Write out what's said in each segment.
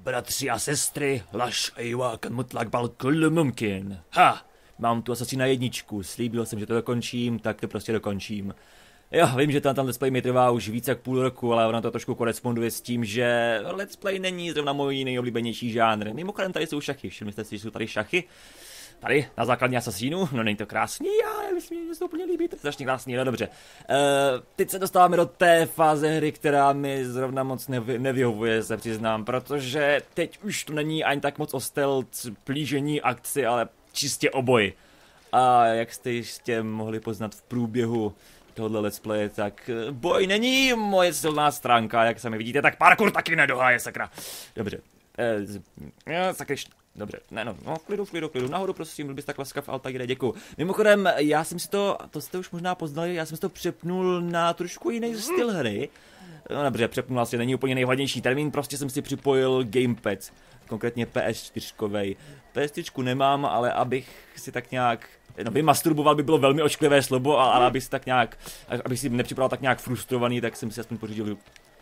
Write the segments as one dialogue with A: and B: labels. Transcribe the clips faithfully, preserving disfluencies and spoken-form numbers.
A: Bratři a sestry, laš ejwa kan mutlak bal kullu mumkin. Ha! Mám tu Assassina jedničku, slíbil jsem, že to dokončím, tak to prostě dokončím. Jo, vím, že tam let's play mi trvá už více jak půl roku, ale ono to trošku koresponduje s tím, že let's play není zrovna můj nejoblíbenější žánr. Mimochodem tady jsou šachy, všimli jste si, že jsou tady šachy? Tady, na základní Assassinu, no není to krásný, já myslím, že se to úplně líbí, to je strašně krásný, no dobře. Uh, teď se dostáváme do té fáze hry, která mi zrovna moc nevy, nevyhovuje, se přiznám, protože teď už to není ani tak moc o stealth, plížení, akci, ale čistě o boji. A jak jste jistě mohli poznat v průběhu tohohle let's play, tak boj není moje silná stránka, jak sami vidíte, tak parkour taky nedoháje, sakra. Dobře, eh, sakryš, dobře, ne no, no, klidu, klidu, klidu, nahoru prosím, byl bys tak laskav, Altaire, děkuju. Mimochodem, já jsem si to, to jste už možná poznali, já jsem si to přepnul na trošku jiný styl hry. No dobře, přepnul asi není úplně nejvhodnější termín, prostě jsem si připojil gamepad, konkrétně P S čtyřkovej. P S čtyřku nemám, ale abych si tak nějak, no vymasturboval by bylo velmi ošklivé slovo, ale abych si tak nějak, abych si nepřipadal tak nějak frustrovaný, tak jsem si aspoň pořídil uh,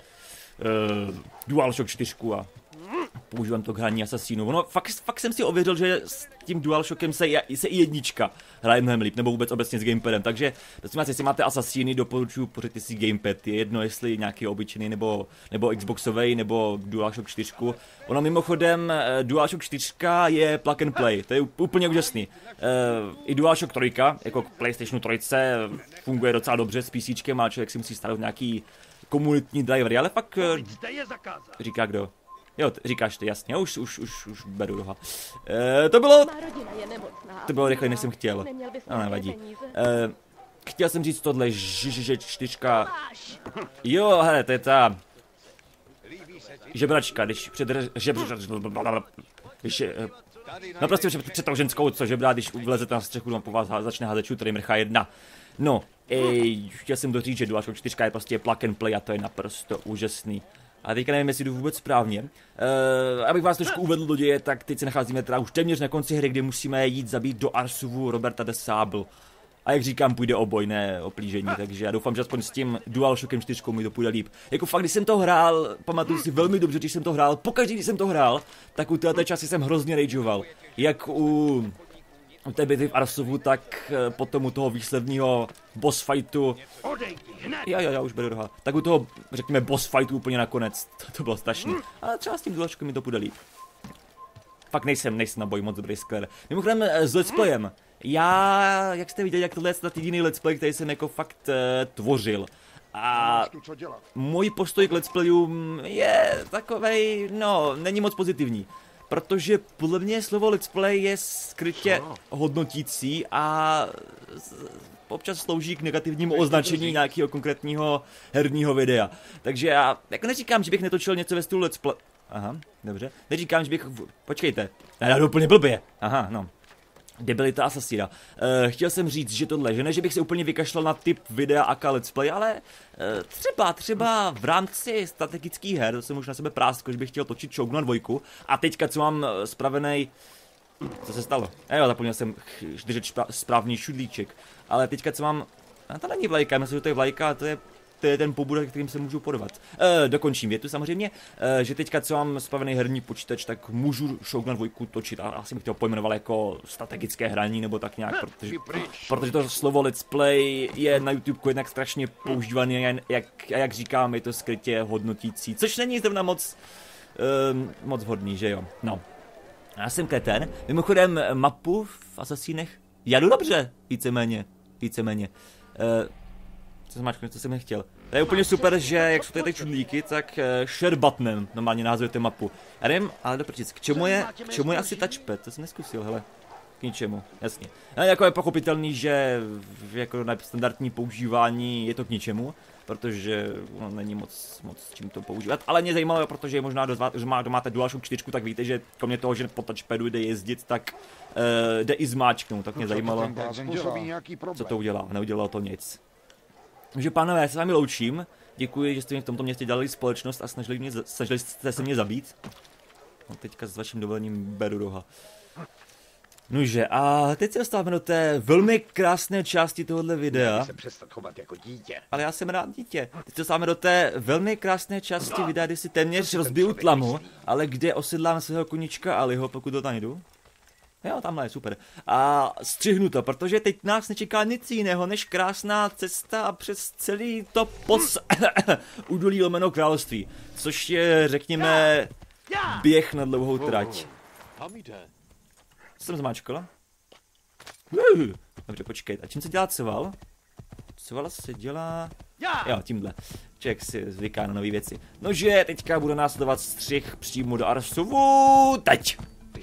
A: DualShock čtyři a používám to k hraní Assassinu. No fakt, fakt jsem si ověřil, že s tím DualShockem se, se i jednička hraje mnohem líp, nebo vůbec obecně s gamepadem, takže prosím vás, jestli máte Assassiny, doporučuji pořiďte si gamepad, je jedno jestli nějaký obyčejný nebo, nebo Xboxovej, nebo DualShock čtyři. Ono mimochodem, DualShock čtyři je plug and play, to je úplně úžasný. Uh, I DualShock tři, jako k PlayStationu tři, funguje docela dobře s PCčkem, ale člověk si musí starat nějaký komunitní drivery, ale pak uh, říká kdo? Jo, říkáš ty, jasně, už, už, už, už beru doha. E, to bylo... To bylo rychle, než jsem chtěl. No, nevadí. E, chtěl jsem říct tohle, že čtyřka... Jo, hele, to je ta... Žebračka, když před... Když... No prostě před, před tou ženskou, co žebrá, když vlezete na střechu, no po vás začne házet šutery mrcha jedna. No, ej, chtěl jsem to říct, že DualShock čtyři je prostě plug and play a to je naprosto úžasný. A teďka nevím, jestli jdu vůbec správně. Uh, abych vás trošku uvedl do děje, tak teď se nacházíme teda už téměř na konci hry, kdy musíme jít zabít do Arsuvu Roberta de Sable. A jak říkám, půjde o boj, ne o plížení, takže já doufám, že aspoň s tím DualShockem čtyři mi to půjde líp. Jako fakt, když jsem to hrál, pamatuju si velmi dobře, když jsem to hrál, pokaždý, když jsem to hrál, tak u této časy jsem hrozně rageoval. Jak u... U té bitvy v Arsuvu, tak potom u toho výsledného boss fightu. Jo, jo, já už beru doha. Tak u toho, řekněme, boss fightu úplně nakonec. To, to bylo strašný. Ale třeba s tím DualShockem mi to půjde líp. Fakt nejsem, nejsem na boj moc dobrý skler. Mimochodem s let's playem. Já, jak jste viděli, jak tohle je jediný let's play, který jsem jako fakt uh, tvořil. A můj postoj k let's playům je takovej, no, není moc pozitivní. Protože podle mě slovo let's play je skrytě hodnotící a občas slouží k negativnímu označení nějakého konkrétního herního videa. Takže já jako neříkám, že bych netočil něco ve stylu let's play. Aha, dobře. Neříkám, že bych... Počkejte. Já jdu úplně blbě. Aha, no. Debilita Assassina. Uh, chtěl jsem říct, že tohle, že ne, že bych se úplně vykašlal na typ videa aka let's play, ale uh, třeba, třeba v rámci strategických her, to jsem už na sebe práskl, že bych chtěl točit Shogun dvojku a teďka, co mám spravený, co se stalo? E, jo, zapomněl jsem držet správný šudlíček, ale teďka, co mám, a to není vlajka, myslím, že to je vlajka, to je to je ten pobudek, kterým se můžu podovat. E, dokončím větu samozřejmě, e, že teďka, co mám spavený herní počítač, tak můžu Shogun dvojku točit a asi bych to pojmenoval jako strategické hraní nebo tak nějak, protože, protože to slovo let's play je na YouTube jednak strašně používaný, jak, jak říkám, je to skrytě hodnotící, což není zrovna moc, e, moc vhodný, že jo, no. Já jsem kreten, mimochodem mapu v Assassinech, jadu dobře, víceméně, víceméně. E, Co jsem, co jsem nechtěl. To je úplně super, že jak jsou tady ty čudlíky, tak uh, share buttonem normálně názvujete mapu. Já nevím, ale doprčic, k čemu je, k čemu je asi touchpad, to jsem neskusil, hele. K ničemu, jasně. No, jako je pochopitelný, že jako na standardní používání je to k ničemu, protože no, není moc, moc čím to používat. Ale mě zajímalo, protože možná, že má, máte DualShock čtyři, tak víte, že kromě toho, že po touchpadu jde jezdit, tak uh, jde i zmáčknout, tak mě zajímalo, co to udělá. Neudělalo to nic. Takže pánové, já se s vámi loučím, děkuji, že jste mi v tomto městě dělali společnost a snažili, mě, snažili jste se mě zabít. No teďka s vaším dovolením beru roha. Nože, a teď se dostáváme do té velmi krásné části tohohle videa.
B: Se přestat chovat jako dítě.
A: Ale já jsem rád dítě. Teď se dostáváme do té velmi krásné části videa, kdy si téměř rozbiju tlamu, ale kde osedlám svého konička Aliho, pokud to tam najdu. Jo, tamhle je super. A střihnu to, protože teď nás nečeká nic jiného, než krásná cesta přes celý to pos... údolí lomeno království. Což je, řekněme, běh na dlouhou trať. Co jsem zmáčkala? Dobře, počkej, a čím se dělá coval? Coval se dělá... Jo, tímhle. Člověk si zvyká na nové věci. Nože, teďka budu následovat střih přímo do Arsovu. Teď!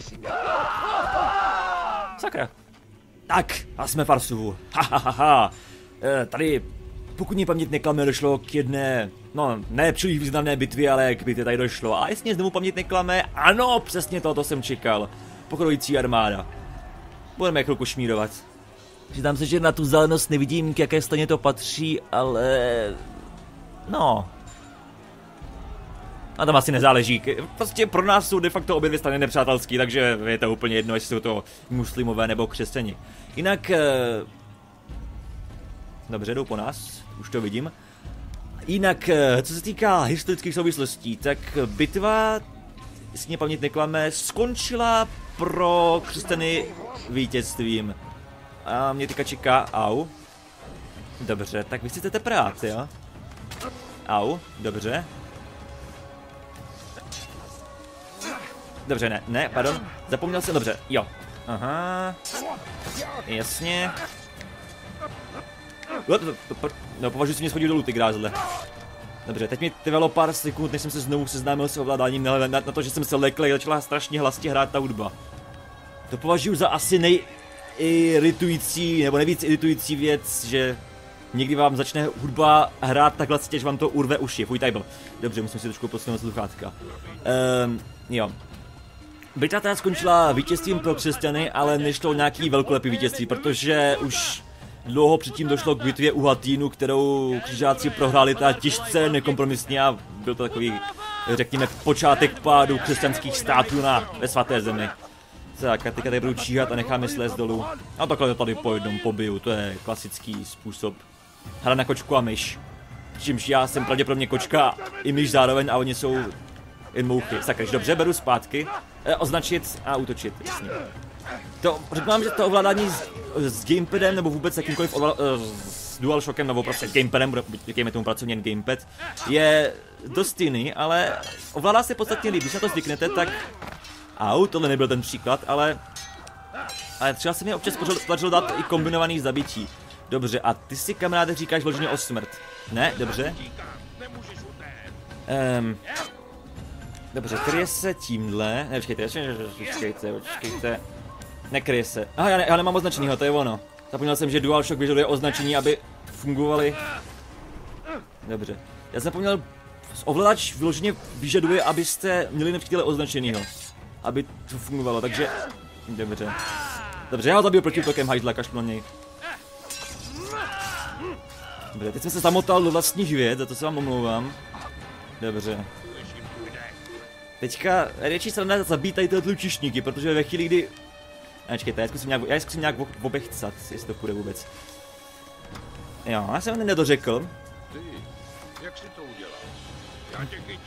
A: Sakra. Tak, a jsme v Arsovu. Ha, ha, ha, ha. E, tady, pokud mě paměť neklame, došlo k jedné, no, ne příliš významné bitvě, ale k bitvě tady došlo. A jestli znovu paměť neklame, ano, přesně toto jsem čekal. Pokrojící armáda. Budeme chvilku šmírovat. Přiznám se, že na tu zelenost nevidím, k jaké straně to patří, ale... No... A tam asi nezáleží. Prostě pro nás jsou de facto obě dvě strany nepřátelský, takže je to úplně jedno, jestli jsou to muslimové nebo křesťani. Jinak... Dobře, jdou po nás, už to vidím. Jinak, co se týká historických souvislostí, tak bitva, jestli mě paměť neklame, skončila pro křesťany vítězstvím. A mě teďka čeká, au. Dobře, tak vy si chcete prát, jo? Au, dobře. Dobře, ne, ne, pardon, zapomněl jsem, dobře, jo. Aha, jasně. No, považuji si mě schodit dolů, ty grázle. Dobře, teď mi trvalo pár sekund, než jsem se znovu seznámil s ovládáním, na, na, na to, že jsem se lekl, začala strašně hlasitě hrát ta hudba. To považuji za asi nejiritující, nebo nejvíc iritující věc, že někdy vám začne hudba hrát tak hlasitě, že vám to urve uši. Fuj, tady byl. Dobře, musím si trošku posunout sluchátka. Um, jo. Bitva teda skončila vítězstvím pro křesťany, ale nešlo o nějaký velkolepý vítězství, protože už dlouho předtím došlo k bitvě u Hattínu, kterou křižáci prohráli teda těžce, nekompromisně a byl to takový, řekněme, počátek pádu křesťanských států na ve svaté zemi. Tak, a teďka tady budu číhat a necháme slést dolů. A takhle to tady po jednom pobiju, to je klasický způsob. Hra na kočku a myš. Čímž já jsem pravděpodobně kočka i myš zároveň a oni jsou jen mouchy. Sakryž, dobře, beru zpátky. E, označit a útočit, jasně. To, řeknu vám, že to ovládání s, s gamepadem, nebo vůbec jakýmkoliv ovla, s DualShockem, nebo prostě s gamepadem, říkejme tomu pracovně gamepad, je dost jiný, ale ovládá se podstatně líp. Když na to zvyknete, tak... Au, tohle nebyl ten příklad, ale... Ale třeba se mi občas podařilo dát i kombinovaný zabití. Dobře, a ty si, kamaráde, říkáš vloženě o smrt. Ne, dobře. Um, dobře, kryje se tímhle. Ne, počkejte, počkejte, počkejte. Nekryje se. Aha, já, ne, já nemám označenýho, to je ono. Zapomněl jsem, že DualShock vyžaduje označení, aby fungovaly. Dobře. Já jsem zapomněl, ovladač vyloženě vyžaduje, abyste měli nepřítele označenýho. Aby to fungovalo, takže... Dobře. Dobře, já ho zabiju protiútokem hajzla, kašlu na něj. Dobře, teď jsem se zamotal do vlastních věd, za to se vám omlouvám. Dobře. Teďka větší sranda zabít tady tyhle tlučišníky, protože ve chvíli, kdy... Počkejte, já zkusím nějak, já zkusím nějak obechcat, jestli to půjde vůbec. Jo, já jsem nedořekl.
B: Jak jsi to udělal? Já tě chytím.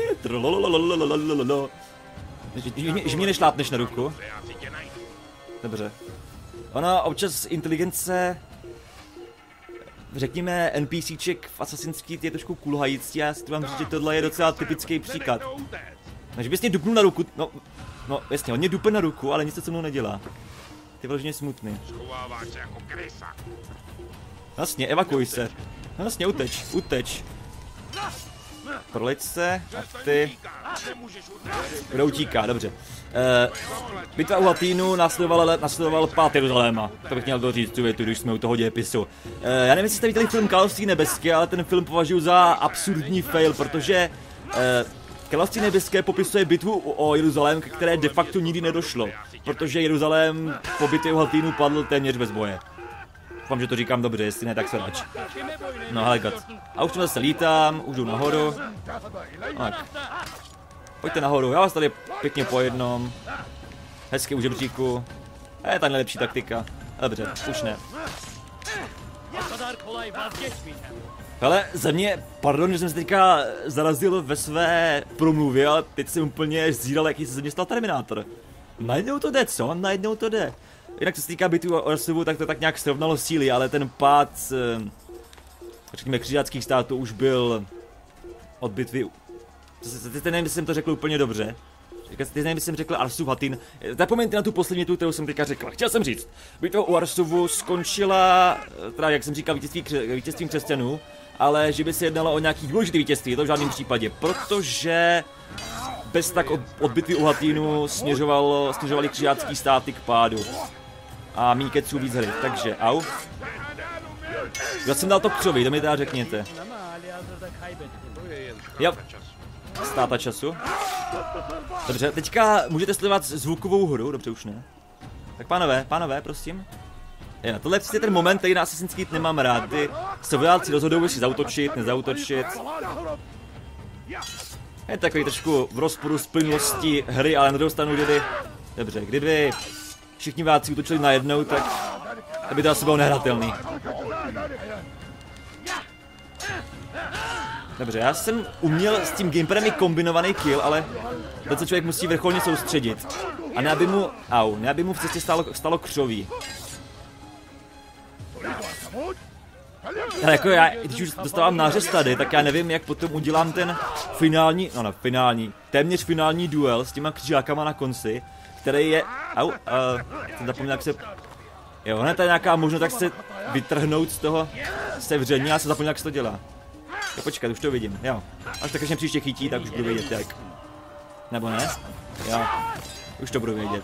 A: Že mě nešlápneš na ruku. Dobře. Ona občas inteligence, řekněme, NPCček v Assassin's Creed je trošku kulhající, já si to vám říct, že tohle je docela typický příklad. Takže bys mě dupnul na ruku, no, no jasně, on mě dupe na ruku, ale nic se mnou nedělá. Ty vložně smutný.
B: Schováváš se jako krysa.
A: Vlastně, evakuuj se. Vlastně, uteč, uteč. Proleď se a ty... Kdo utíká, dobře. Uh, bitva u Hattínu následoval, následoval pád Jeruzaléma. To bych měl doříct tu větu, když jsme u toho dějepisu. Uh, já nevím, jestli jste viděli film Království nebeské, ale ten film považuji za absurdní fail, protože uh, Království nebeské popisuje bitvu o Jeruzalém, ke které de facto nikdy nedošlo. Protože Jeruzalém po bitvě u Hattínu padl téměř bez boje. Doufám, že to říkám dobře, jestli ne, tak se rač. No, helegat. A už tu zase lítám, už jdu nahoru. Tak. Pojďte nahoru, já vás tady pěkně po jednom. Hezky u žebříku. A je ta nejlepší taktika. Dobře, už ne. Ale za mě, pardon, že jsem se teďka zarazil ve své promluvě, ale teď jsem úplně zíral, jaký se ze mě stal Terminátor. Najednou to jde, co? Najednou to jde. Jinak co se týká bitu Orsovu, tak to tak nějak srovnalo síly, ale ten pád, řekněme, křižáckých států už byl od bitvy. Teď nevím, jestli jsem to řekl úplně dobře. Teď nevím, jestli jsem řekl Arsův Hatin. Zapomeňte na tu poslední tu, kterou jsem teďka řekl. Chtěl jsem říct, bitva u Arsovu skončila, teda jak jsem říkal, vítězství, vítězstvím křesťanů, ale že by se jednalo o nějaký důležitý vítězství, to v žádném případě, protože bez tak od, od bitvy u Hatinu směřovalo, směřovali křižácký státy k pádu. A méně keců víc hry, takže au. Já jsem dal to křovi, to mi teda řekněte. Jo. Ztráta času. Dobře, teďka můžete sledovat zvukovou hru, dobře už ne. Tak pánové, pánové, prosím. Jo, tohle je přesně ten moment, který na Assassin's Creed nemám rád, kdy se vojáci rozhodují, jestli zautočit, nezautočit. Je takový trošku v rozporu s plynulostí hry, ale na druhou stranu, kdyby... Dobře, kdyby všichni vojáci útočili najednou, tak by to asi bylo nehratelný. Dobře, já jsem uměl s tím gamepadem i kombinovaný kill, ale to, co člověk musí vrcholně soustředit. A ne aby mu, au, ne aby mu v cestě stalo, stalo křoví. Ale jako já, když už dostávám nářez tady, tak já nevím, jak potom udělám ten finální, no ne, finální, téměř finální duel s těma křižákama na konci, který je, au, uh, jsem zapomněl, jak se, jo, hned tady nějaká možnost, tak se vytrhnout z toho sevření, já jsem zapomněl, jak se to dělá. Jo, počkat, už to vidím, jo. Až tak, až mě příště chytí, tak už budu vědět, jak. Nebo ne? Jo. Už to budu vědět.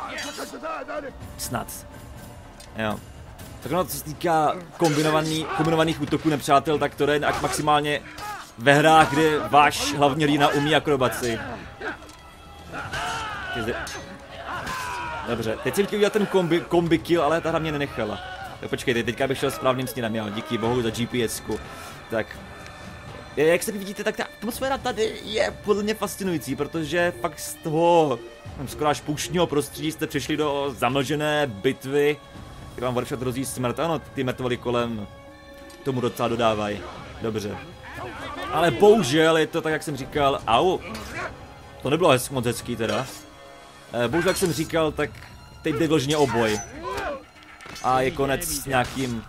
A: Snad. Jo. Tak no, co se týká kombinovaný, kombinovaných útoků nepřátel, tak to je maximálně ve hrách, kde váš hlavní hrdina umí akrobaci. Dobře, teď jsem chtěl udělat ten kombi, kombi kill, ale ta hra mě nenechala. Tak počkejte, teďka bych šel správným směrem, jo, díky bohu za GPSku. Tak. Jak se vidíte, tak ta atmosféra tady je podle mě fascinující, protože fakt z toho skoro až pouštního prostředí jste přišli do zamlžené bitvy, kde vám Warshot hrozí smrt. Ano, ty mrtvoly kolem tomu docela dodávají. Dobře. Ale bohužel je to tak, jak jsem říkal, au. To nebylo hezk, moc hezký teda. E, bohužel, jak jsem říkal, tak teď jde vložně o boj. A je konec s nějakým...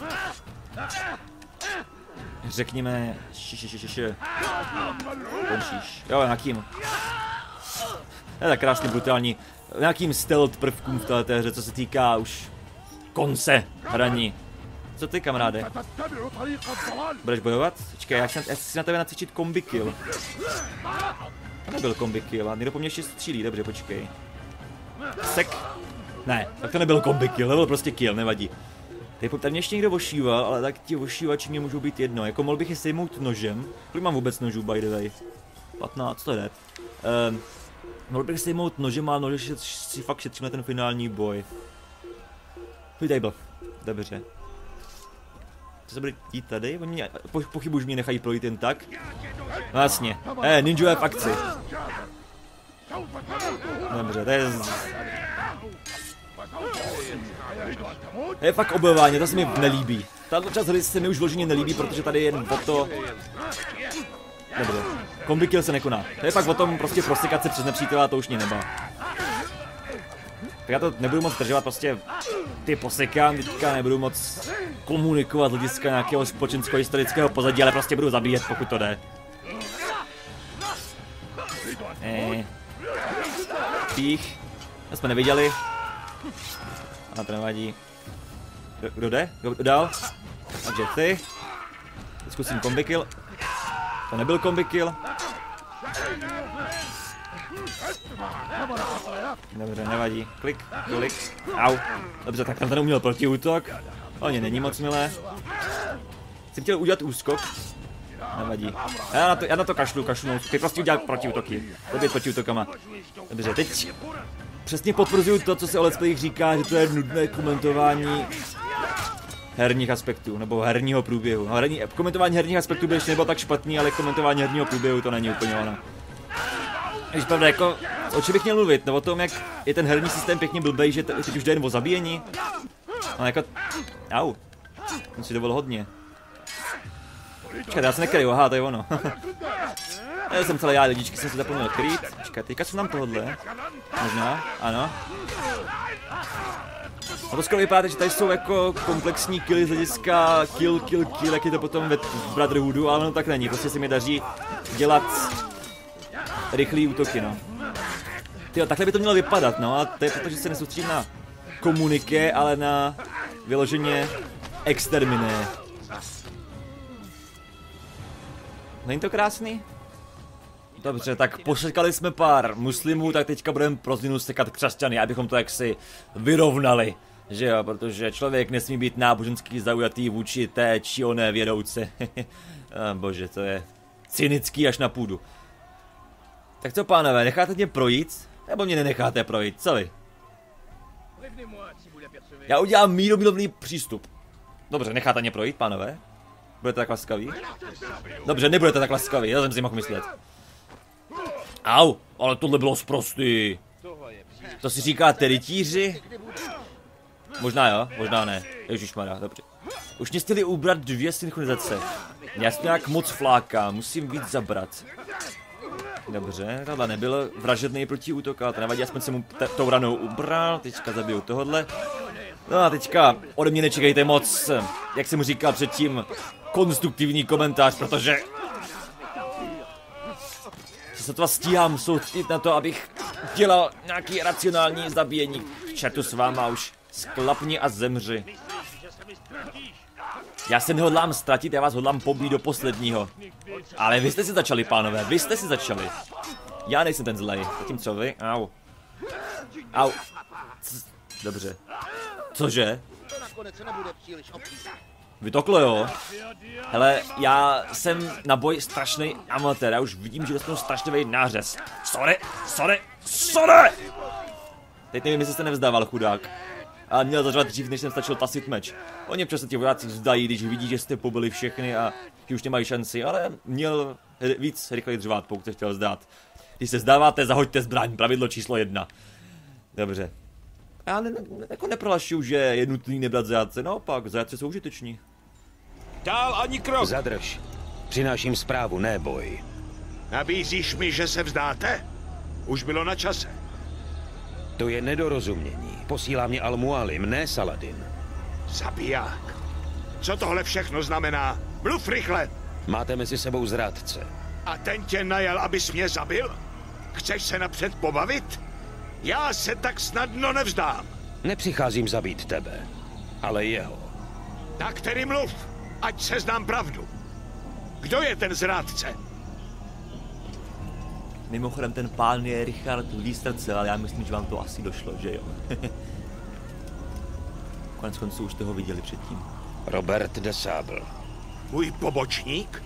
A: Řekněme, šišišišiši, končíš, jo, nějakým, je tak krásně brutální, nějakým stealth prvkům v této hře, co se týká už konce hraní. Co ty, kamaráde? Budeš bojovat? Počkej, já chci, já chci na tebe nacvičit kombi kill. To nebyl kombi kill, a někdo po mně ještě střílí, dobře, počkej. Sek? Ne, tak to nebyl kombi kill, to byl prostě kill, nevadí. Tady mě ještě někdo ošíval, ale tak ti ošívači mě můžou být jedno. Jako mohl bych je sejmout nožem. Kolik mám vůbec nožů, by the way? patnáct, to jde. Um, mohl bych sejmout nožem, ale nože si fakt šetřím na ten finální boj. Tady byl. Dobře. Co se bude dít tady? Oni mě, po, pochybuji, že mě nechají projít jen tak. No jasně. Eh, ninjové v akci. Dobře, to je... Je fakt obojování, to se mi nelíbí. Tato část hry se mi už vloženě nelíbí, protože tady je jen o to... Dobře, kombi kill se nekoná. To je fakt o tom prostě prosekat se přes nepřítele a to už mě nebá. Tak já to nebudu moc držovat, prostě ty posekám, teďka nebudu moc komunikovat z hlediska nějakého společensko-historického pozadí, ale prostě budu zabíjet, pokud to jde. Eee. Pích. To jsme neviděli. A to nevadí. Kdo, kdo jde? Kdo dál? Takže ty. Teď zkusím kombi kill. To nebyl kombi kill. Dobře, nevadí. Klik, klik. Au. Dobře, tak tam ten uměl protiútok. Oni není moc milé. Jsem chtěl udělat úskok. Nevadí. Já na to, já na to kašlu, kašlu. Ty prostě udělat protiútoky. Době protiútokama. Dobře, teď přesně potvrzuju to, co se o let's playích říká, že to je nudné komentování herních aspektů, nebo herního průběhu. No, herní, komentování herních aspektů by ještě nebylo tak špatný, ale komentování herního průběhu to není úplně ono. Když pravda, jako, o čem bych měl mluvit, no o tom, jak je ten herní systém pěkně blbej, že teď už jde jen o zabíjení. No jako, au, on si dovolil hodně. Počkejte, já se nekryju, aha, to je ono. Já jsem celý já, lidičky, jsem si zapomněl kryt. Počkej, teďka jsem nám tohodle. Možná, ano. A to skoro vypadá, že tady jsou jako komplexní killy z hlediska kill, kill, kill, jak je to potom v Brotherhoodu, ale ono tak není, prostě se mi daří dělat rychlý útoky, no. Tyjo, takhle by to mělo vypadat, no, a to je proto, že se nesoustředím na komuniké, ale na vyloženě exterminé. Není to krásný? Dobře, tak posekali jsme pár muslimů, tak teďka budeme pro změnu sekat křesťany, abychom to jaksi vyrovnali. Že jo, protože člověk nesmí být náboženský zaujatý vůči té či oné vědouce. A bože, to je cynický až na půdu. Tak co, pánové, necháte mě projít? Nebo mě nenecháte projít, co vy? Já udělám mírumilovný přístup. Dobře, necháte mě projít, pánové? Budete tak laskaví? Dobře, nebudete tak laskaví, já jsem si mohl myslet. Au, ale tohle bylo sprostý. To si říkáte rytíři? Možná jo, možná ne. Ježišmarja, dobře. Už mě chtěli ubrat dvě synchronizace. Já jsem nějak moc fláka, musím víc zabrat. Dobře, tohle nebyl vražedný protiútok, ale to nevadí, aspoň jsem mu tou ranou ubral, teďka zabiju tohodle. No a teďka ode mě nečekejte moc, jak jsem mu říkal předtím, konstruktivní komentář, protože se to stíhám soustředit na to, abych dělal nějaký racionální zabíjení. Čertu s váma už, sklapni a zemři. Já se nehodlám ztratit, já vás hodlám pobít do posledního. Ale vy jste si začali, pánové, vy jste si začali. Já nejsem ten zlej, zatímco vy, au. Au. Dobře. Cože? Vytoklo, jo? Hele, já jsem na boj strašný amatér, já už vidím, že dostanu strašný nářez. Sorry, sorry, sorry! Teď nevím, jestli jste nevzdával, chudák. A měl zařvat dřív, než jsem stačil tasit meč. Oni občas se ti vojáci vzdají, když vidí, že jste pobili všechny a že už nemají šanci, ale měl víc rychleji dřvát, pokud se chtěl vzdát. Když se vzdáváte, zahoďte zbraň, pravidlo číslo jedna. Dobře. Já ne, ne, jako neprohlašuju, že je nutný nebrat zajatce, naopak, zajatce jsou užiteční.
B: Dál ani krok.
C: Zadrž. Přináším zprávu, ne boj.
B: Nabízíš mi, že se vzdáte? Už bylo na čase.
C: To je nedorozumění. Posílá mě Al-Mualim, ne Saladin.
B: Zabiják. Co tohle všechno znamená? Mluv rychle.
C: Máte mezi sebou zrádce.
B: A ten tě najal, abys mě zabil? Chceš se napřed pobavit? Já se tak snadno nevzdám.
C: Nepřicházím zabít tebe, ale jeho.
B: Tak tedy mluv, ať se znám pravdu. Kdo je ten zrádce?
A: Mimochodem ten pán je Richard Lístrce, ale já myslím, že vám to asi došlo, že jo? Konec konců už jste ho viděli předtím.
C: Robert de Sable.
B: Můj pobočník?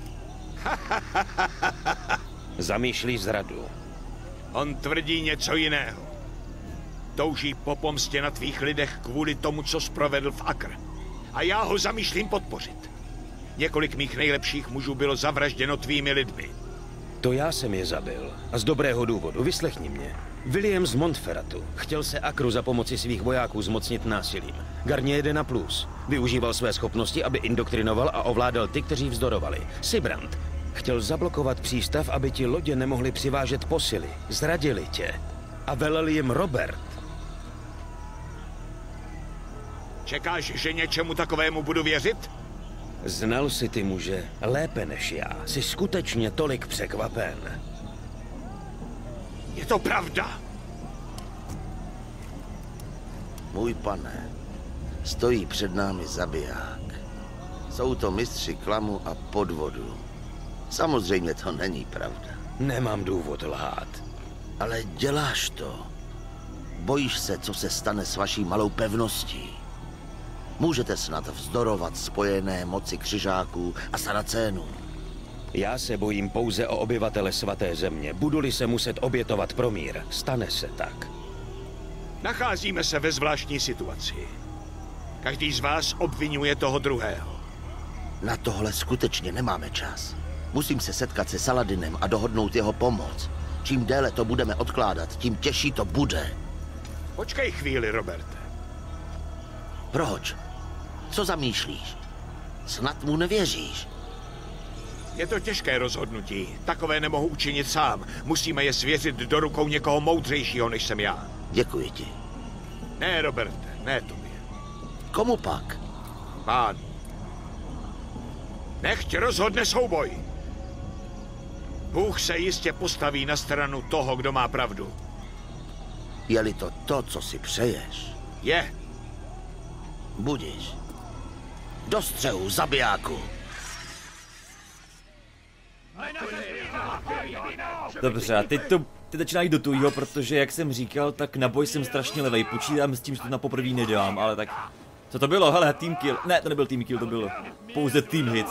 C: Zamýšlí zradu.
B: On tvrdí něco jiného. Touží po pomstě na tvých lidech kvůli tomu, co zprovedl v Akr. A já ho zamýšlím podpořit. Několik mých nejlepších mužů bylo zavražděno tvými lidmi.
C: To já jsem je zabil. A z dobrého důvodu, vyslechni mě. William z Montferratu chtěl se Akru za pomoci svých vojáků zmocnit násilím. Garnier jde na plus. Využíval své schopnosti, aby indoktrinoval a ovládal ty, kteří vzdorovali. Sibrand chtěl zablokovat přístav, aby ti lodě nemohli přivážet posily. Zradili tě. A velel jim Robert.
B: Čekáš, že něčemu takovému budu věřit?
C: Znal si ty muže lépe než já. Jsi skutečně tolik překvapen.
B: Je to pravda.
D: Můj pane, stojí před námi zabiják. Jsou to mistři klamu a podvodu. Samozřejmě to není pravda.
C: Nemám důvod lhát.
D: Ale děláš to. Bojíš se, co se stane s vaší malou pevností. Můžete snad vzdorovat spojené moci křižáků a saracénů.
C: Já se bojím pouze o obyvatele svaté země. Budu-li se muset obětovat pro mír, stane se tak.
B: Nacházíme se ve zvláštní situaci. Každý z vás obvinuje toho druhého.
D: Na tohle skutečně nemáme čas. Musím se setkat se Saladinem a dohodnout jeho pomoc. Čím déle to budeme odkládat, tím těžší to bude.
B: Počkej chvíli, Roberte.
D: Proč? Co zamýšlíš? Snad mu nevěříš?
B: Je to těžké rozhodnutí. Takové nemohu učinit sám. Musíme je svěřit do rukou někoho moudřejšího, než jsem já.
D: Děkuji ti.
B: Ne, Roberte, ne tobě.
D: Komu pak?
B: Pán. Nechť rozhodne souboj. Bůh se jistě postaví na stranu toho, kdo má pravdu.
D: Je-li to to, co si přeješ?
B: Je.
D: Budiš. Do střehu, zabijáku.
A: Dobře, a teď to teď začíná jít do tujího, protože jak jsem říkal, tak na boj jsem strašně levej. Počítám s tím, že to na poprvé nedám, ale tak... Co to bylo? Hele, team kill. Ne, to nebyl team kill, to bylo pouze team hit.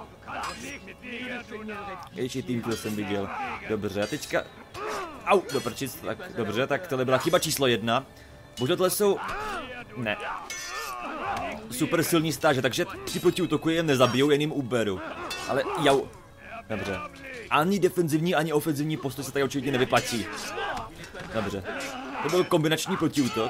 A: Ještě team kill jsem viděl. Dobře, a teďka... Au, do prčic, tak dobře, tak tohle byla chyba číslo jedna. Bože, tohle jsou... Ne. Super silní stáže, takže při protiútoku jen nezabijou, jen jim uberu. Ale jau. Dobře. Ani defenzivní, ani ofenzivní postoj se tady určitě nevyplatí. Dobře. To byl kombinační protiútok.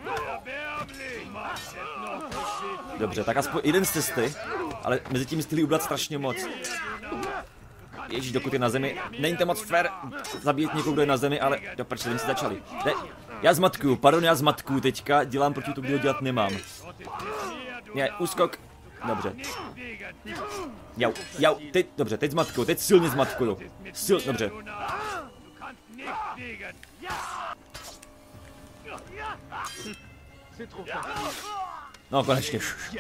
A: Dobře, tak aspoň jeden z cesty, ale mezi tím styly ubrat strašně moc. Ježíš, dokud je na zemi, není to moc fair zabít někoho, kdo je na zemi, ale do prčí, oni si začali. Ne, já zmatkuju, pardon, já zmatkuju teďka, dělám protiútok, kdy ho dělat nemám. Ne, úskok. Dobře. Jau, jau, teď, dobře, teď zmatkuju, teď silně zmatkuju. Sil, dobře. No, konečně.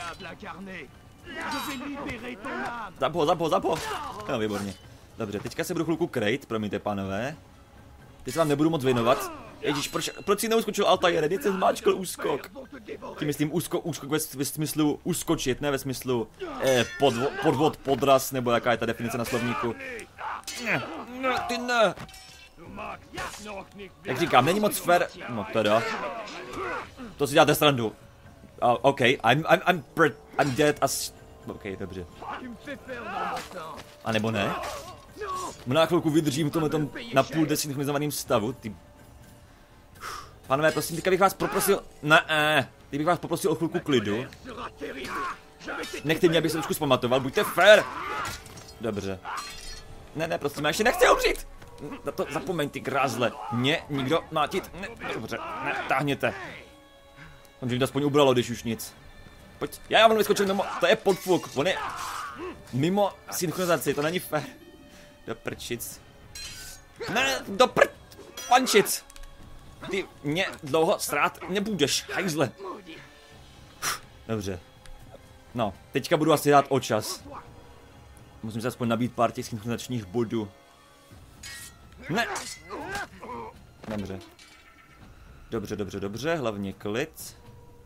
A: Zap ho, zap ho, zap ho. No, výborně. Dobře, teďka se budu chvilku krejt, promiňte, pánové. Teď se vám nebudu moc věnovat. Ježíš, proč, proč si neuskočil Altair? Teď jsem zmáčkl úskok. Tím myslím úsko, úskok ve, ve smyslu uskočit, ne ve smyslu eh, podvo, podvod, podraz, nebo jaká je ta definice na slovníku. Ne, ne, ty ne. Jak říkám, není moc fair. No teda. To si děláte srandu. Uh, OK, I'm, I'm, I'm, I'm dead as... OK, dobře. A nebo ne? Na chvilku vydržím v tomhle tom na půl desynchronizovaným stavu. Ty... Pánové, prosím, teďka bych vás poprosil... Ne, teď bych vás poprosil o chvilku klidu. Nechte mě, abych se trošku zpamatoval, buďte fair! Dobře. Ne, ne, prosím, já ještě nechci umřít! Na to zapomeň, ty krázle. Mě nikdo mátit... Ne, dobře, ne, táhněte. On to aspoň ubralo, když už nic. Pojď, já já on vyskočil mimo, to je podfuk, on je mimo synchronizaci, to není fér. Do prčic. Ne, do pr... pančic. Ty mě dlouho strát nebudeš, hajzle. Dobře. No, teďka budu asi dát o čas. Musím se aspoň nabít pár těch synchronizačních bodů. Ne. Dobře. Dobře, dobře, dobře, hlavně klid.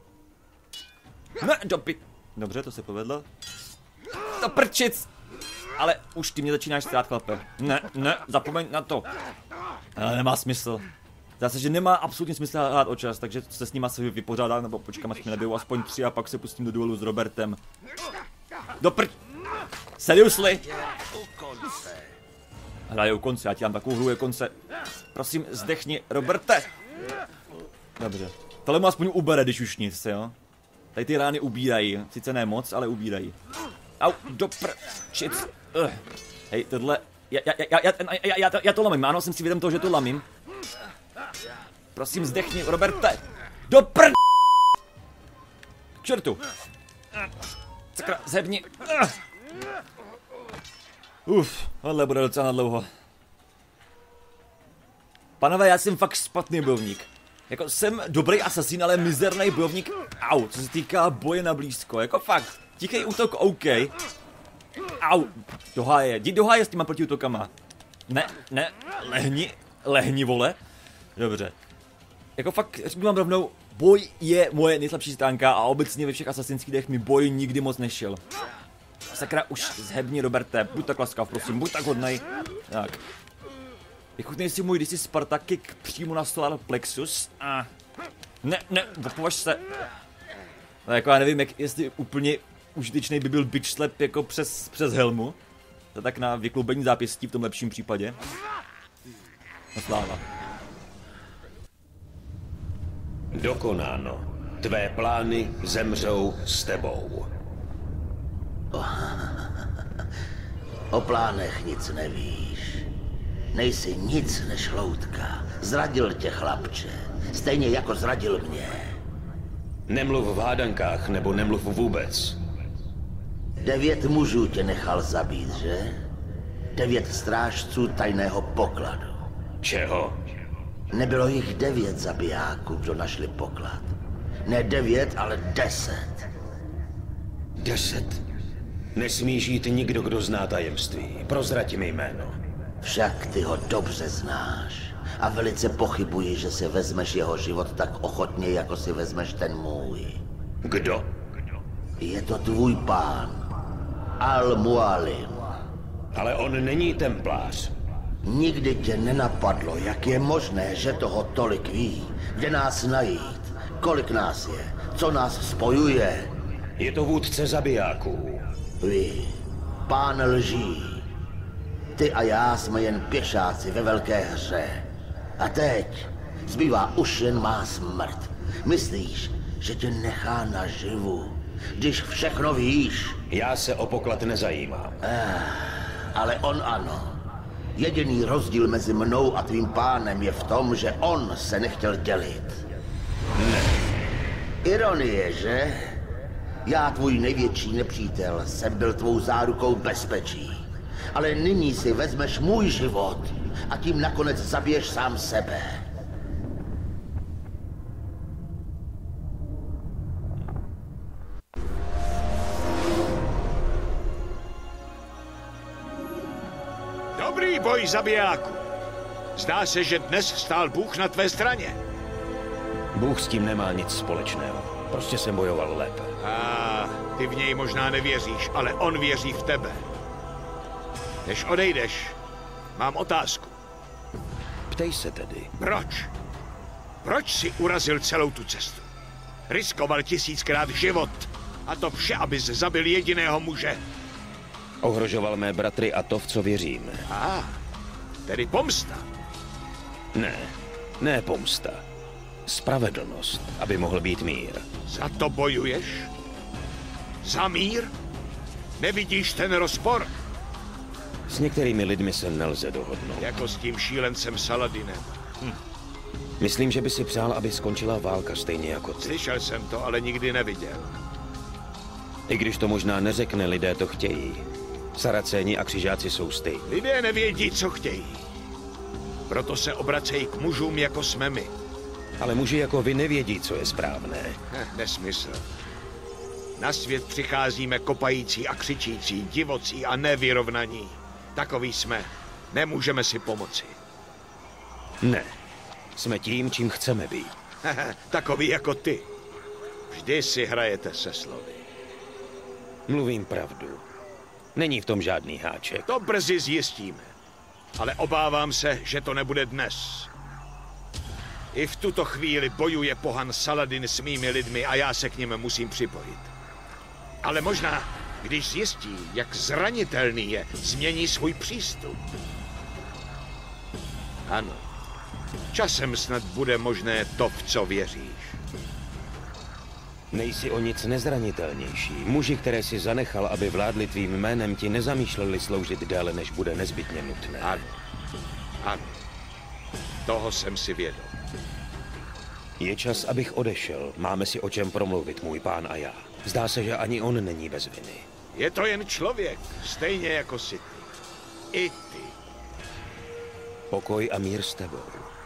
A: Ne, do Dobře, to se povedlo. To prčic! Ale už ty mě začínáš strát, chlape. Ne, ne, zapomeň na to. Ale nemá smysl. Zase, že nemá absolutně smysl hrát o čas, takže se s ním asi vypořádám, nebo počkám, až mi nebijou aspoň tři a pak se pustím do duelu s Robertem. Do prč... Seriously? Hraje u konce, já ti dám takovou hru u konce. Prosím, zdechni, Roberte. Dobře. Tohle mu aspoň ubere, když už nic, jo? Tady ty rány ubírají, sice ne moc, ale ubírají. Au, do prčic. Uh. Hej, tohle... Já, já, já, já, já, já, já to lamím, ano, jsem si vědom toho, že to lamím. Prosím, zdechni, Roberte. Do prd... K čertu. Sakra, zhebni. Uf, tohle bude docela na dlouho. Panové, já jsem fakt špatný bojovník. Jako jsem dobrý asasín, ale mizerný bojovník. Au, co se týká boje na blízko, jako fakt. Tichý útok, OK. Au, do háje, jdi do háje s těma protiútokama. Ne, ne, lehni, lehni, vole. Dobře. Jako fakt, řeknu vám rovnou, boj je moje nejslabší stránka a obecně ve všech asasinských hrách mi boj nikdy moc nešel. Sakra, už zhebni, Roberte, buď tak laskav, prosím, buď tak hodnej. Tak. Vychutnej si můj kdysi Sparta kick přímo na solar plexus a... Ne, ne, opovaž se. No jako já nevím, jak, jestli úplně užitečný by byl bitch slap jako přes, přes helmu. To tak na vyklubení zápěstí v tom lepším případě. No sláva.
C: Dokonáno. Tvé plány zemřou s tebou.
D: O plánech nic nevíš. Nejsi nic než loutka. Zradil tě, chlapče. Stejně jako zradil mě.
C: Nemluv v hádankách, nebo nemluv vůbec.
D: Devět mužů tě nechal zabít, že? Devět strážců tajného pokladu.
C: Čeho?
D: Nebylo jich devět zabijáků, kdo našli poklad. Ne devět, ale deset.
C: Deset? Nesmíš jít nikdo, kdo zná tajemství. Prozrať mi jméno.
D: Však ty ho dobře znáš. A velice pochybuji, že si vezmeš jeho život tak ochotně, jako si vezmeš ten můj.
C: Kdo?
D: Je to tvůj pán. Al-Mualim.
C: Ale on není templář.
D: Nikdy tě nenapadlo, jak je možné, že toho tolik ví. Kde nás najít? Kolik nás je? Co nás spojuje?
C: Je to vůdce zabijáků.
D: Ví. Pán lží. Ty a já jsme jen pěšáci ve velké hře. A teď zbývá už jen má smrt. Myslíš, že tě nechá naživu, když všechno víš?
C: Já se o poklad nezajímám.
D: Eh, ale on ano. Jediný rozdíl mezi mnou a tvým pánem je v tom, že on se nechtěl dělit.
C: Ne.
D: Ironie, že? Já, tvůj největší nepřítel, jsem byl tvou zárukou bezpečí. Ale nyní si vezmeš můj život a tím nakonec zabiješ sám sebe.
B: Dobrý boj, zabijáku. Zdá se, že dnes stál Bůh na tvé straně.
C: Bůh s tím nemá nic společného. Prostě jsem bojoval lépe.
B: A ty v něj možná nevěříš, ale on věří v tebe. Než odejdeš, mám otázku.
C: Ptej se tedy.
B: Proč? Proč si urazil celou tu cestu? Riskoval tisíckrát život. A to vše, abys zabil jediného muže.
C: Ohrožoval mé bratry a to, v co věřím.
B: A, tedy pomsta.
C: Ne, ne pomsta. Spravedlnost, aby mohl být mír.
B: Za to bojuješ? Za mír? Nevidíš ten rozpor?
C: S některými lidmi se nelze dohodnout.
B: Jako s tím šílencem Saladinem. Hm.
C: Myslím, že by si přál, aby skončila válka stejně jako ty.
B: Slyšel jsem to, ale nikdy neviděl.
C: I když to možná neřekne, lidé to chtějí. Saracéni a křižáci jsou stejní.
B: Lidé nevědí, co chtějí. Proto se obracejí k mužům, jako jsme my.
C: Ale muži jako vy nevědí, co je správné.
B: Heh, nesmysl. Na svět přicházíme kopající a křičící, divocí a nevyrovnaní. Takový jsme. Nemůžeme si pomoci.
C: Ne. Jsme tím, čím chceme být.
B: Takový jako ty. Vždy si hrajete se slovy.
C: Mluvím pravdu. Není v tom žádný háček.
B: To brzy zjistíme. Ale obávám se, že to nebude dnes. I v tuto chvíli bojuje pohan Saladin s mými lidmi a já se k nim musím připojit. Ale možná, když zjistí, jak zranitelný je, změní svůj přístup. Ano. Časem snad bude možné to, v co věříš.
C: Nejsi o nic nezranitelnější. Muži, které si zanechal, aby vládli tvým jménem, ti nezamýšleli sloužit déle, než bude nezbytně nutné.
B: Ano. Ano. Toho jsem si vědom.
C: Je čas, abych odešel. Máme si o čem promluvit, můj pán a já. Zdá se, že ani on není bez viny.
B: Je to jen člověk, stejně jako si ty. I ty.
C: Pokoj a mír s tebou.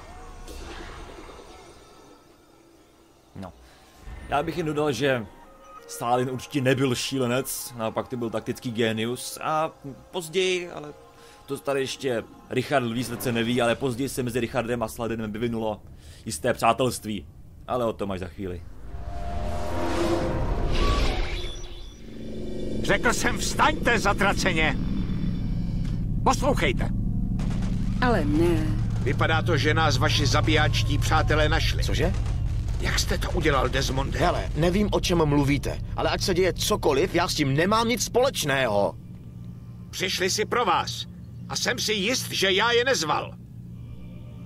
A: No. Já bych jen dodal, že Stalin určitě nebyl šílenec, naopak to byl taktický génius a později, ale to tady ještě Richard výsledce neví, ale později se mezi Richardem a Saladinem vyvinulo jisté přátelství, ale o tom až za chvíli.
B: Řekl jsem, vstaňte, zatraceně! Poslouchejte!
E: Ale ne.
B: Vypadá to, že nás vaši zabijáčtí přátelé našli.
F: Cože?
B: Jak jste to udělal, Desmonde?
F: Hele, nevím, o čem mluvíte, ale ať se děje cokoliv, já s tím nemám nic společného.
B: Přišli si pro vás. A jsem si jist, že já je nezval.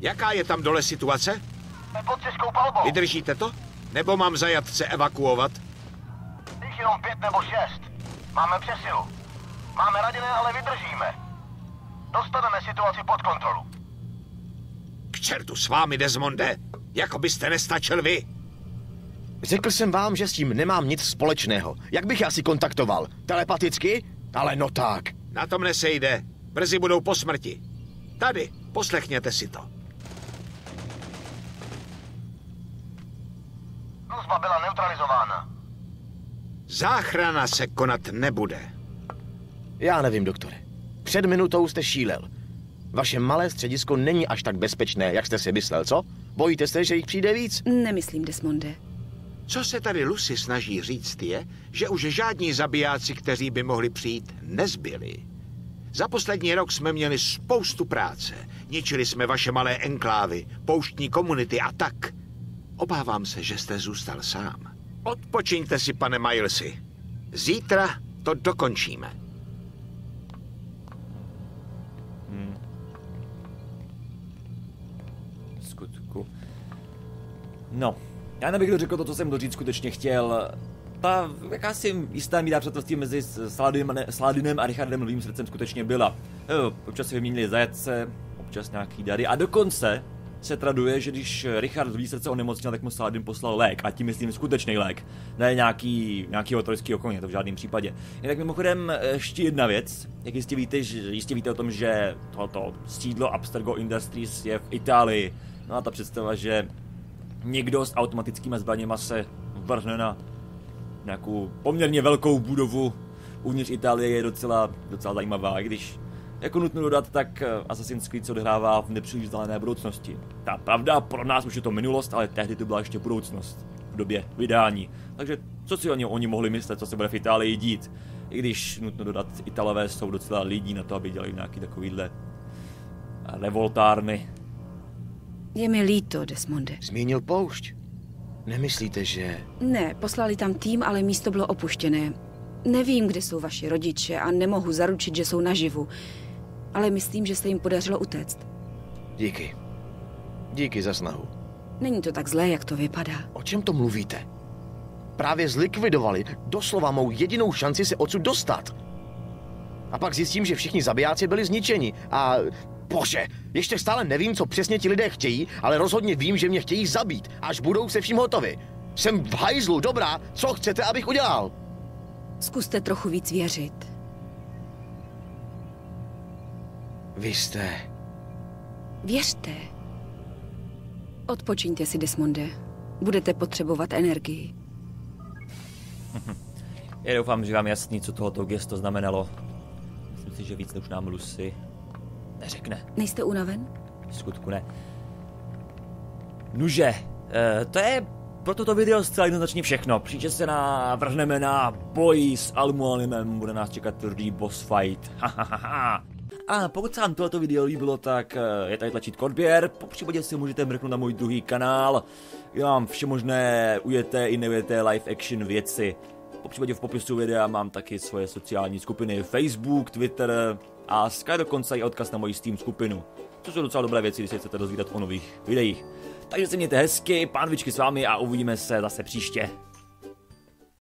B: Jaká je tam dole situace?
G: Jsme pod těžkou palbou.
B: Vydržíte to? Nebo mám zajatce evakuovat?
G: Jich jenom pět nebo šest. Máme přesilu. Máme raděné, ale vydržíme. Dostaneme situaci pod kontrolu.
B: K čertu s vámi, Desmonde! Jako byste nestačil vy!
F: Řekl jsem vám, že s tím nemám nic společného. Jak bych je asi kontaktoval? Telepaticky? Ale no tak.
B: Na tom nesejde. Brzy budou po smrti. Tady, poslechněte si to.
G: Hrozba byla neutralizována.
B: Záchrana se konat nebude.
F: Já nevím, doktore. Před minutou jste šílel. Vaše malé středisko není až tak bezpečné, jak jste si myslel, co? Bojíte se, že jich přijde víc?
E: Nemyslím, Desmonde.
B: Co se tady Lucy snaží říct je, že už žádní zabijáci, kteří by mohli přijít, nezbyli. Za poslední rok jsme měli spoustu práce. Ničili jsme vaše malé enklávy, pouštní komunity a tak. Obávám se, že jste zůstal sám. Odpočiňte si, pane Milesi. Zítra to dokončíme.
A: Hmm. Skutku. No, já nebych dořekl to, co jsem doříct skutečně chtěl. Ta jakási jistá míra přátelství mezi Saladinem a Richardem Lvým srdcem skutečně byla. Jo, občas si vyměnili zajatce, občas nějaký dary a dokonce se traduje, že když Richard Lví srdce onemocněl, tak mu Saladin poslal lék. A tím myslím skutečný lék. Ne nějaký, nějakýho trojského koně, to v žádném případě. Jinak mimochodem ještě jedna věc. Jak jistě víte, že, jistě víte o tom, že tohoto sídlo Abstergo Industries je v Itálii. No a ta představa, že někdo s automatickými zbraněma se vrhne na nějakou poměrně velkou budovu uvnitř Itálie je docela, docela zajímavá, i když jako nutno dodat, tak Assassin's Creed se odehrává v nepříliš vzdálené budoucnosti. Ta pravda, pro nás už je to minulost, ale tehdy to byla ještě budoucnost v době vydání. Takže co si oni, oni mohli myslet, co se bude v Itálii dít, i když nutno dodat, Italové jsou docela lidí na to, aby dělali nějaký takovýhle revoltárny.
E: Je mi líto, Desmonde.
F: Zmínil poušť. Nemyslíte, že...
E: Ne, poslali tam tým, ale místo bylo opuštěné. Nevím, kde jsou vaši rodiče a nemohu zaručit, že jsou naživu. Ale myslím, že se jim podařilo utéct.
F: Díky. Díky za snahu.
E: Není to tak zlé, jak to vypadá.
F: O čem to mluvíte? Právě zlikvidovali doslova mou jedinou šanci se odsud dostat. A pak zjistím, že všichni zabijáci byli zničeni a... Bože, ještě stále nevím, co přesně ti lidé chtějí, ale rozhodně vím, že mě chtějí zabít, až budou se vším hotovi. Jsem v hajzlu, dobrá, co chcete, abych udělal?
E: Zkuste trochu víc věřit.
F: Vy jste...
E: Věřte. Odpočiňte si, Desmonde. Budete potřebovat energii.
A: Já doufám, že vám jasný, co tohoto gesto znamenalo. Myslím si, že víc už nám Lucy neřekne.
E: Nejste unaven?
A: V skutku ne. Nuže, e, to je pro toto video zcela jednoznačně všechno. Příště se na, vrhneme na boj s Almuanimem, bude nás čekat tvrdý boss fight. A pokud se vám tohoto video líbilo, tak je tady tlačítko odběr, po případě si můžete mrknout na můj druhý kanál, kde mám vše možné ujeté i neujeté live action věci. Po případě v popisu videa mám taky svoje sociální skupiny Facebook, Twitter a Sky dokonce i odkaz na moji Steam skupinu. To jsou docela dobré věci, když se chcete dozvídat o nových videích. Takže se mějte hezky, pánvičky s vámi a uvidíme se zase příště.